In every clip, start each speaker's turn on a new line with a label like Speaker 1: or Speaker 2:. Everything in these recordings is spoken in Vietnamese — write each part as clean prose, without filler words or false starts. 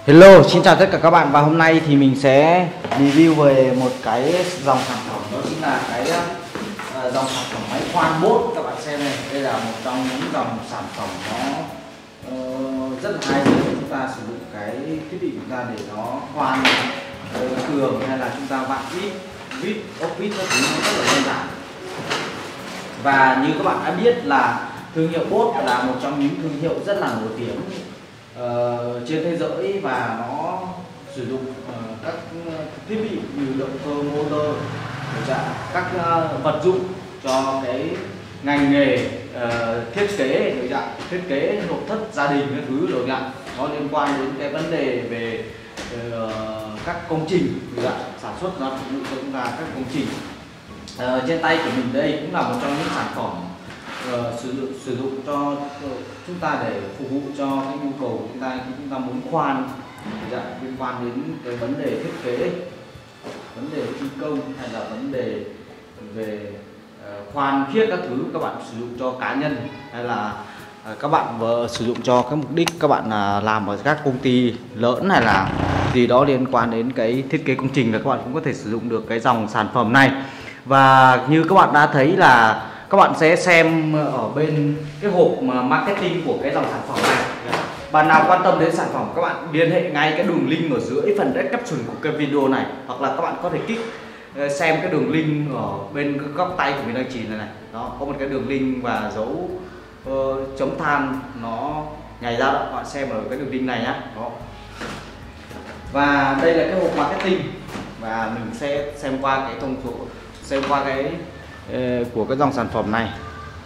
Speaker 1: Hello, xin chào tất cả các bạn và hôm nay thì mình sẽ review về một cái dòng sản phẩm, đó chính là cái dòng sản phẩm máy khoan bốt. Các bạn xem này, đây là một trong những dòng sản phẩm nó rất là hay để chúng ta sử dụng cái thiết bị của chúng ta để nó khoan tường hay là chúng ta vặn vít, ốc vít các thứ, nó rất là đơn giản. Và như các bạn đã biết là thương hiệu bốt là một trong những thương hiệu rất là nổi tiếng trên thế giới, và nó sử dụng các thiết bị như động cơ, motor, các vật dụng cho cái ngành nghề thiết kế nội thất gia đình các thứ rồi ạ. Nó liên quan đến cái vấn đề về các công trình sản xuất ra phục vụ cho chúng ta các công trình. Trên tay của mình đây cũng là một trong những sản phẩm sử dụng cho chúng ta để phục vụ cho cái nhu cầu của chúng ta khi chúng ta muốn khoan liên quan đến cái vấn đề thiết kế, vấn đề thi công hay là vấn đề về khoan khiết các thứ. Các bạn sử dụng cho cá nhân hay là các bạn sử dụng cho cái mục đích các bạn làm ở các công ty lớn hay là gì đó liên quan đến cái thiết kế công trình, là các bạn cũng có thể sử dụng được cái dòng sản phẩm này. Và như các bạn đã thấy là các bạn sẽ xem ở bên cái hộp marketing của cái dòng sản phẩm này. Bạn nào quan tâm đến sản phẩm, các bạn liên hệ ngay cái đường link ở dưới phần description của cái video này, hoặc là các bạn có thể kích xem cái đường link ở bên góc tay của mình đang chỉ này. Đó, có một cái đường link và dấu chấm than nó nhảy ra đó, các bạn xem ở cái đường link này nhá. Đó. Và đây là cái hộp marketing, và mình sẽ xem qua cái thông số, xem qua cái của cái dòng sản phẩm này,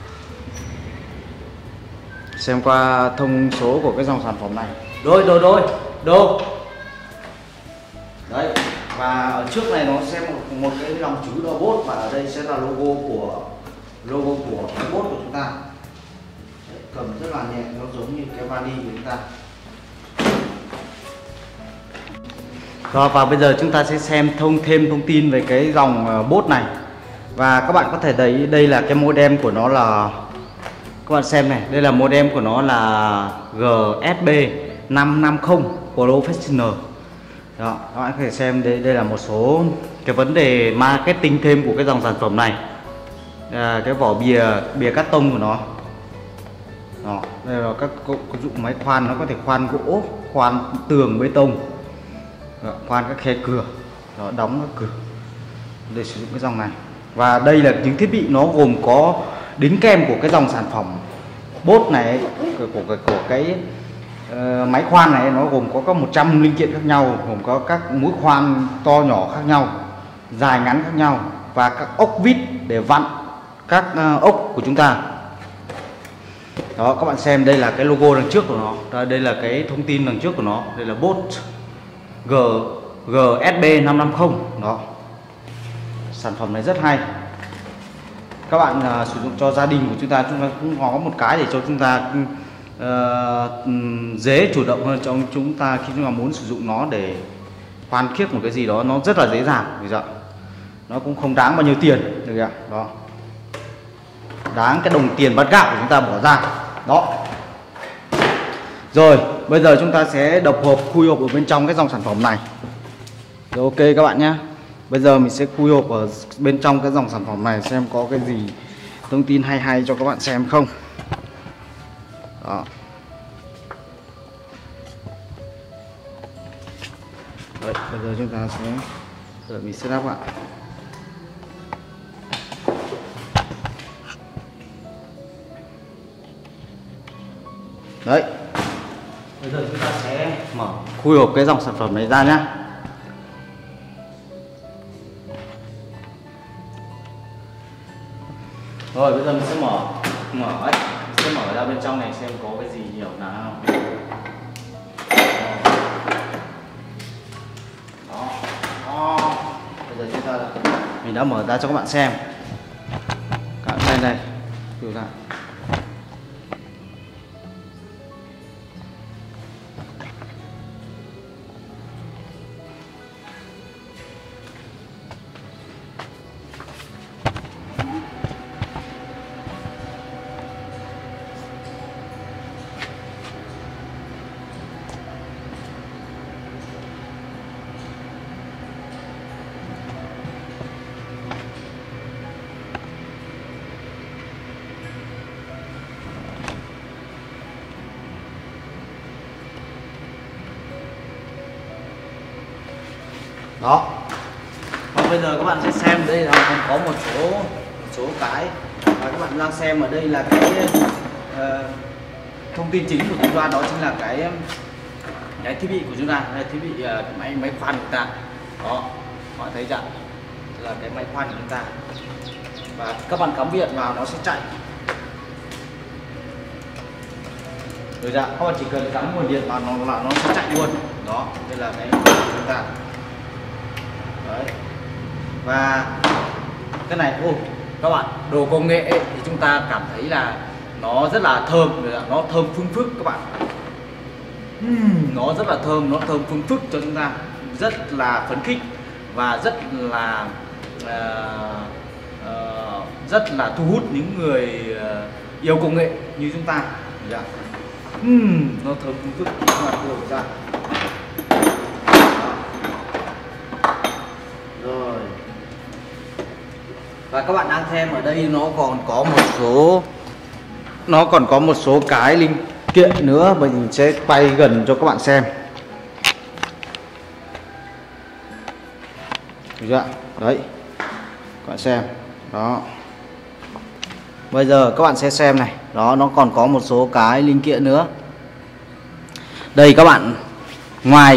Speaker 1: xem qua thông số của cái dòng sản phẩm này. Đô đấy, và ở trước này nó sẽ một cái dòng chữ là bốt, và ở đây sẽ là logo của cái bốt của chúng ta. Đấy, cầm rất là nhẹ, nó giống như cái vali của chúng ta. Rồi, và bây giờ chúng ta sẽ xem thêm thông tin về cái dòng bốt này. Và các bạn có thể thấy đây là cái modem của nó, là các bạn xem này, đây là modem của nó là GSB 550 Professional. Đó, các bạn có thể xem đây là một số cái vấn đề marketing thêm của cái dòng sản phẩm này. Cái vỏ bìa cắt tông của nó. Đó, đây là các dụng máy khoan, nó có thể khoan gỗ, khoan tường bê tông, khoan các khe cửa, đó, đóng các cửa để sử dụng cái dòng này. Và đây là những thiết bị nó gồm có đính kèm của cái dòng sản phẩm bốt này, của cái máy khoan này, nó gồm có 100 linh kiện khác nhau, gồm có các mũi khoan to nhỏ khác nhau, dài ngắn khác nhau, và các ốc vít để vặn các ốc của chúng ta. Đó, các bạn xem đây là cái logo đằng trước của nó, đây là cái thông tin đằng trước của nó, đây là bốt GSB 550. Đó, sản phẩm này rất hay. Các bạn sử dụng cho gia đình của chúng ta cũng có một cái để cho chúng ta dễ chủ động hơn trong chúng ta khi chúng ta muốn sử dụng nó để khoan khiết một cái gì đó, nó rất là dễ dàng, nó cũng không đáng bao nhiêu tiền, được chưa? Đó, đáng cái đồng tiền bát gạo của chúng ta bỏ ra. Đó. Rồi, bây giờ chúng ta sẽ đập hộp, khui hộp ở bên trong cái dòng sản phẩm này. Rồi, ok các bạn nhé. Bây giờ mình sẽ khui hộp ở bên trong cái dòng sản phẩm này, xem có cái gì thông tin hay cho các bạn xem không. Đó. Đấy, bây giờ chúng ta sẽ mình setup ạ. Đấy, bây giờ chúng ta sẽ mở khui hộp cái dòng sản phẩm này ra nhá. Rồi, bây giờ mình sẽ mở ấy, mình sẽ mở ra bên trong này xem có cái gì nhiều nào. Đó. Bây giờ mình đã mở ra cho các bạn xem. Các bạn xem đây, thử ra. Đó. Và bây giờ các bạn sẽ xem đây là còn có một số cái và các bạn đang xem ở đây là cái thông tin chính của chúng ta, đó chính là cái thiết bị của chúng ta, đây, thiết bị máy khoan của chúng ta. Đó, các bạn thấy chưa? Đây là cái máy khoan của chúng ta. Và các bạn cắm điện vào nó sẽ chạy. Rồi dạ, các bạn chỉ cần cắm nguồn điện vào nó sẽ chạy luôn. Đó, đây là cái của chúng ta. Đấy. Và cái này các bạn, đồ công nghệ ấy, thì chúng ta cảm thấy là nó rất là thơm, nó thơm phương phức các bạn. Nó rất là thơm, nó thơm phương phức cho chúng ta, rất là phấn khích và rất là thu hút những người yêu công nghệ như chúng ta. Nó thơm phương phức các bạn ra. Rồi. Và các bạn đang xem ở đây nó còn có một số cái linh kiện nữa, mình sẽ quay gần cho các bạn xem. Được chưa? Đấy. Các bạn xem. Đó. Bây giờ các bạn sẽ xem này, đó, nó còn có một số cái linh kiện nữa. Đây các bạn, ngoài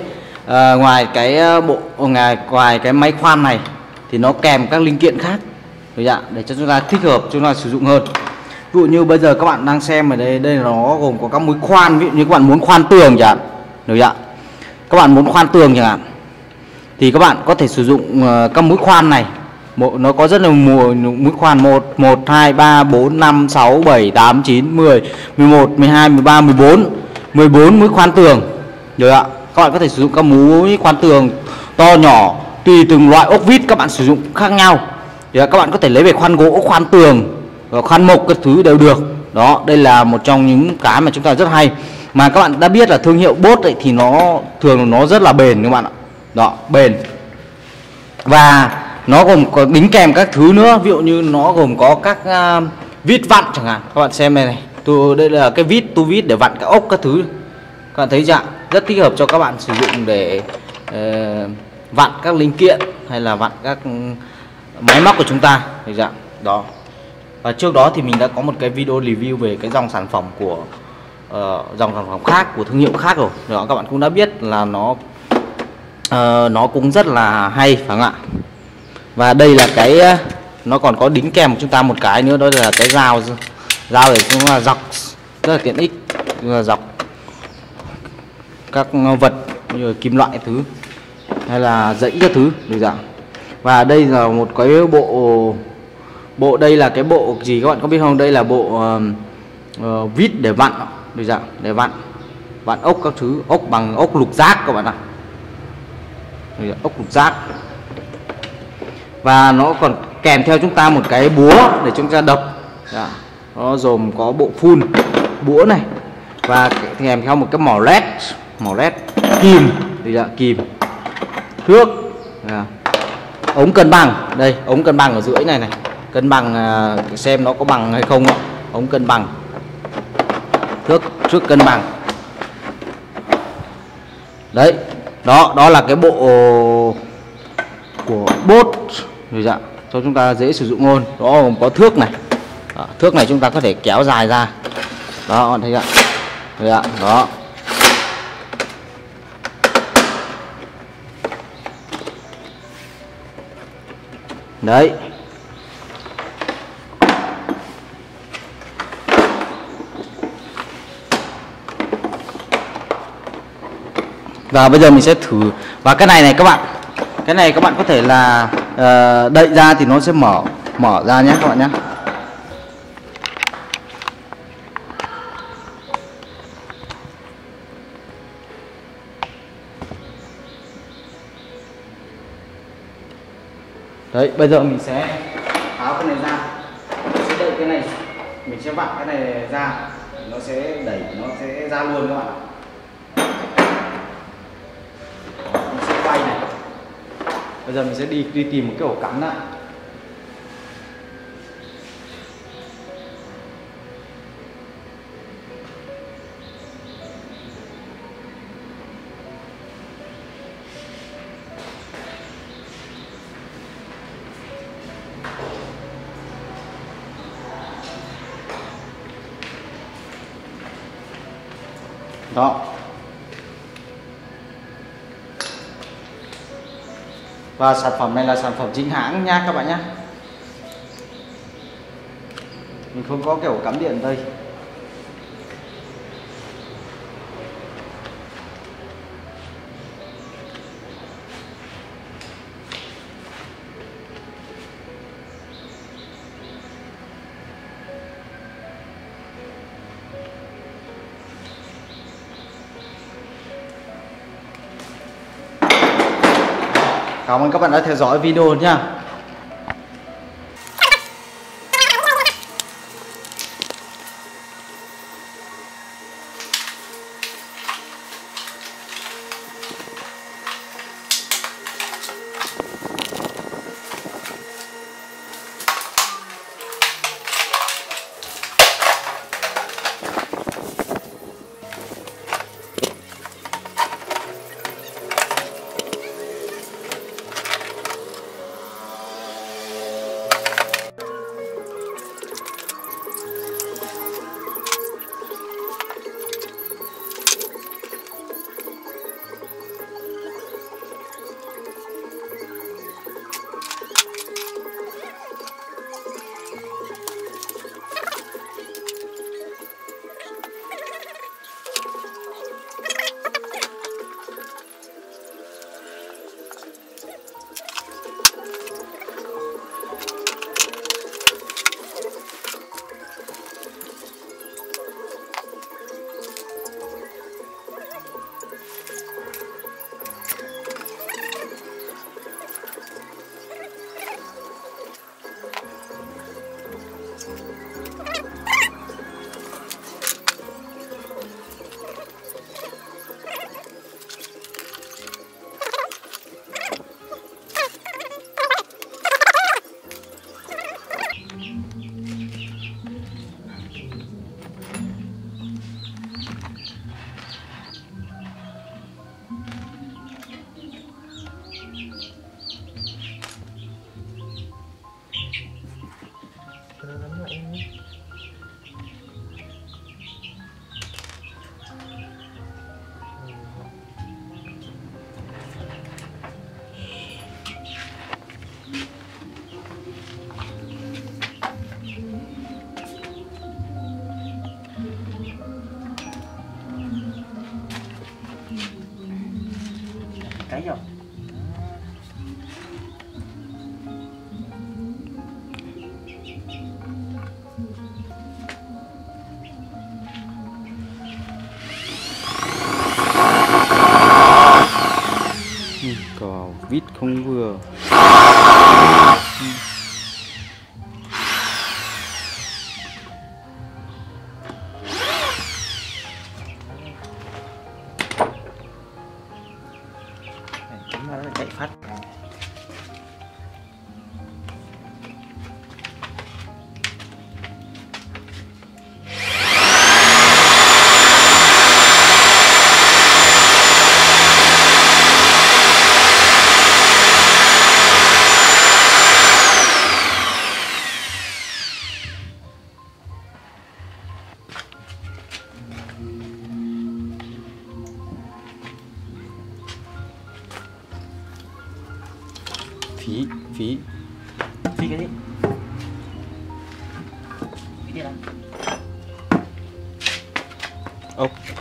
Speaker 1: cái máy khoan này thì nó kèm các linh kiện khác, được chưa? Để cho chúng ta thích hợp, chúng ta sử dụng hơn. Ví dụ như bây giờ các bạn đang xem ở đây, nó gồm có các mũi khoan. Ví dụ như các bạn muốn khoan tường chẳng hạn, được chưa? Các bạn muốn khoan tường chẳng hạn thì các bạn có thể sử dụng các mũi khoan này. Nó có rất là mũi khoan 1, 2, 3, 4, 5, 6, 7, 8, 9, 10, 11, 12, 13, 14 mũi khoan tường. Được ạ. Các bạn có thể sử dụng các mũi khoan tường to nhỏ, tùy từng loại ốc vít các bạn sử dụng khác nhau. Các bạn có thể lấy về khoan gỗ, khoan tường, khoan mộc, các thứ đều được. Đó, đây là một trong những cái mà chúng ta rất hay. Mà các bạn đã biết là thương hiệu Bosch ấy, thì nó thường nó rất là bền các bạn ạ. Đó, bền. Và nó gồm có đính kèm các thứ nữa, ví dụ như nó gồm có các vít vặn chẳng hạn. Các bạn xem đây này, đây là cái tu vít để vặn các ốc các thứ. Các bạn thấy chưa? Rất thích hợp cho các bạn sử dụng để vặn các linh kiện hay là vặn các máy móc của chúng ta. Thấy chưa? Đó. Và trước đó thì mình đã có một cái video review về cái dòng sản phẩm của dòng sản phẩm khác của thương hiệu khác rồi. Đó, các bạn cũng đã biết là nó cũng rất là hay, phải không ạ? Và đây là cái nó còn có đính kèm của chúng ta một cái nữa, đó là cái dao để chúng ta dọc, rất là tiện ích, dọc các vật như kim loại thứ hay là dãy các thứ, được chưa? Và đây là một cái bộ đây là cái bộ gì các bạn có biết không? Đây là bộ vít để vặn, được chưa? Để vặn ốc các thứ, ốc bằng ốc lục giác các bạn ạ. Ốc lục giác. Và nó còn kèm theo chúng ta một cái búa để chúng ta đập. Nó gồm có bộ phun, búa này, và kèm theo một cái mỏ led, kìm, kìm, thước, ống cân bằng. Đây, ống cân bằng ở dưới này, cân bằng xem nó có bằng hay không. Ống cân bằng, thước cân bằng. Đấy, đó là cái bộ của Bosch, được chưa? Cho chúng ta dễ sử dụng hơn. Đó, gồm có thước này. Đó, thước này chúng ta có thể kéo dài ra. Đó, bạn thấy ạ? Được ạ? Đó. Đấy. Và bây giờ mình sẽ thử. Và cái này các bạn, cái này các bạn có thể là đậy ra thì nó sẽ mở ra nhé các bạn nhé. Đấy, bây giờ mình sẽ tháo cái này ra, mình sẽ đậy cái này, mình sẽ vặn cái này ra, nó sẽ đẩy, nó sẽ ra luôn các bạn ạ. Mình sẽ quay này. Bây giờ mình sẽ đi tìm một cái ổ cắm lại. Đó. Và sản phẩm này là sản phẩm chính hãng nha các bạn nhé. Mình không có kiểu cắm điện đây. Cảm ơn các bạn đã theo dõi video nha. Cái rồi.
Speaker 2: Cò vít không vừa.
Speaker 1: Chúng ta đã chạy phát.
Speaker 2: Phí
Speaker 1: Phi cái gì? Cái gì đó?
Speaker 2: ốc.